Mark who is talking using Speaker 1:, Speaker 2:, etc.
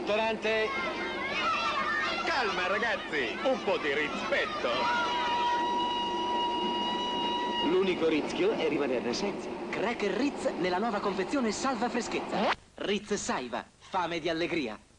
Speaker 1: Ristorante?
Speaker 2: Calma, ragazzi, un po' di rispetto.
Speaker 1: L'unico rischio è rimanerne senza. Cracker Ritz nella nuova confezione Salva Freschezza. Ritz Saiva, fame di allegria.